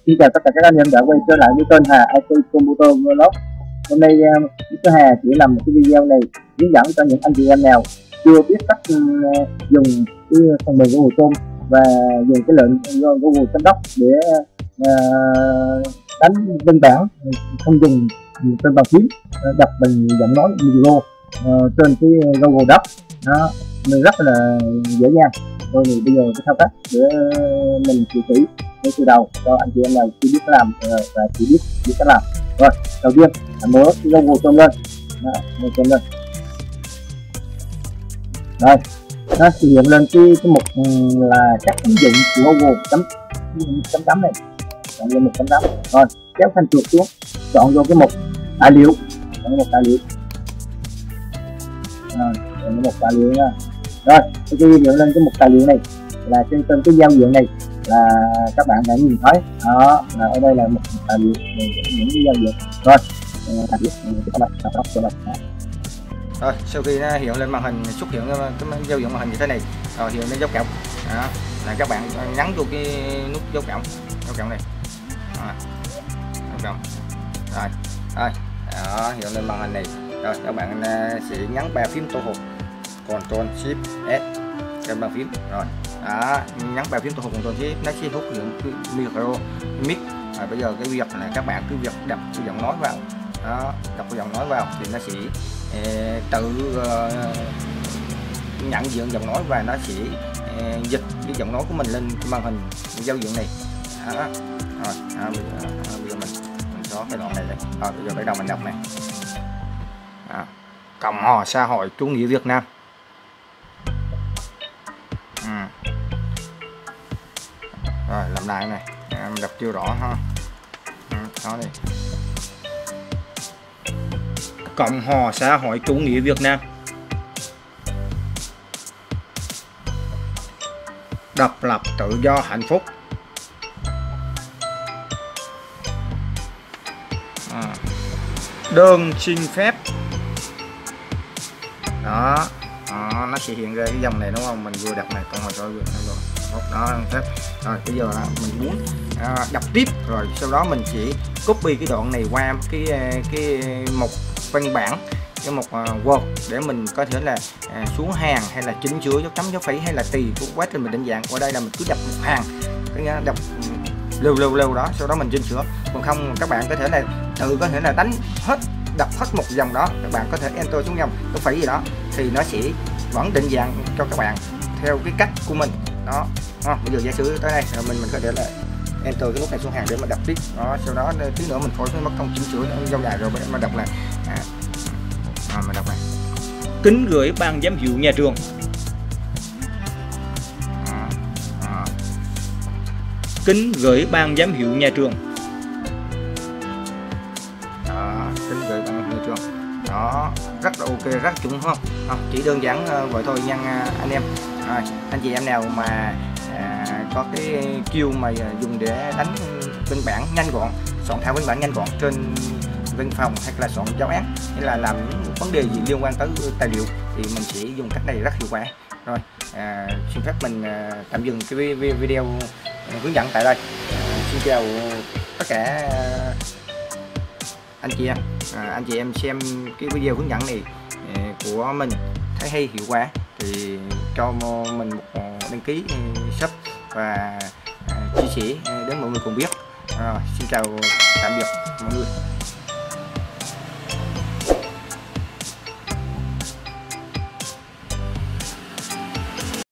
Xin chào tất cả các anh em đã quay trở lại với kênh Hà IT Computer Vlog. Hôm nay Mr. Hà chỉ làm một cái video này hướng dẫn cho những anh chị em nào chưa biết cách dùng cái phần mềm Google Chrome và dùng cái lệnh Google chấm đốc để đánh văn bản không dùng trên bàn phím, đọc bằng giọng nói video trên cái Google Docs. Nó mình rất là dễ dàng. Rồi thì bây giờ cái thao tác để mình chỉ ngay từ đầu cho anh chị em nào chưa biết làm và chỉ biết cách làm. Rồi đầu tiên mở cái Google Chrome lên, mở Chrome lên. Đây nó sẽ hiện lên cái mục là các ứng dụng của Google chấm này, chọn vô mục chấm. Rồi kéo thanh chuột xuống, chọn vô cái mục tài liệu, chọn mục tài liệu. Chọn mục tài liệu nha. Rồi khi hiện lên cái mục tài liệu này là trên cái giao diện này là các bạn đã nhìn thấy đó, là ở đây là một tài liệu những cái giao diện. Rồi rồi sau khi nó hiện lên màn hình, xuất hiện cái giao diện màn hình như thế này, rồi hiện lên dấu cộng đó, là các bạn nhấn vô cái nút dấu cộng này, dấu cộng rồi đó, hiện lên màn hình này. Rồi các bạn sẽ nhấn bàn phím tổ hợp Ctrl Shift S trên bàn phím. Rồi đó, nhấn bàn phím tổ hợp Ctrl Shift nó sẽ hút những micro mic. Rồi bây giờ cái việc là các bạn cứ việc đọc cái giọng nói vào đó, đọc cái giọng nói vào thì nó sẽ tự nhận diện giọng nói và nó sẽ dịch cái giọng nói của mình lên màn hình giao diện này đó. Rồi bây giờ mình có cái đoạn này đây. Rồi bây giờ bắt đầu mình đọc này. Cộng hòa xã hội chủ nghĩa Việt Nam. Rồi làm lại này, em đọc chưa rõ ha. Đó đi. Cộng hòa xã hội chủ nghĩa Việt Nam. Độc lập, tự do, hạnh phúc. Đơn xin phép. Đó, nó sẽ hiện ra cái dòng này đúng không? Mình vừa đọc này, còn rồi đó phép. Rồi bây giờ là mình muốn đọc tiếp, rồi sau đó mình chỉ copy cái đoạn này qua cái mục văn bản, cái mục Word để mình có thể là xuống hàng hay là chỉnh sửa dấu chấm dấu phẩy hay là tùy của quá trình mình định dạng. Ở đây là mình cứ đọc một hàng, cái đọc lưu đó, sau đó mình chỉnh sửa. Còn không các bạn có thể là có thể là đánh hết, đọc hết một dòng đó, các bạn có thể enter xuống dòng dấu phẩy gì đó thì nó sẽ vẫn định dạng cho các bạn theo cái cách của mình đó. Bây giờ giả sử tới đây rồi mình có thể là enter cái nút này xuống hàng để mà đọc tiếp đó, sau đó tí nữa mình khỏi mất công chỉnh sửa dâu dài rồi mà đọc là mình đọc này. Kính gửi ban giám hiệu nhà trường. Kính gửi ban giám hiệu nhà trường. Kính gửi ban giám hiệu nhà trường. Đó, rất là ok, rất chuẩn không? Chỉ đơn giản vậy thôi nha anh em. Anh chị em nào mà có cái chiêu mà dùng để đánh văn bản nhanh gọn, soạn thảo văn bản nhanh gọn trên văn phòng hay là soạn giáo án hay là làm những vấn đề gì liên quan tới tài liệu thì mình sẽ dùng cách này rất hiệu quả. Rồi xin phép mình tạm dừng cái video hướng dẫn tại đây. Xin chào tất cả anh chị em xem cái video hướng dẫn này của mình thấy hay hiệu quả thì cho mình một đăng ký sub và chia sẻ đến mọi người cùng biết. Xin chào tạm biệt mọi người.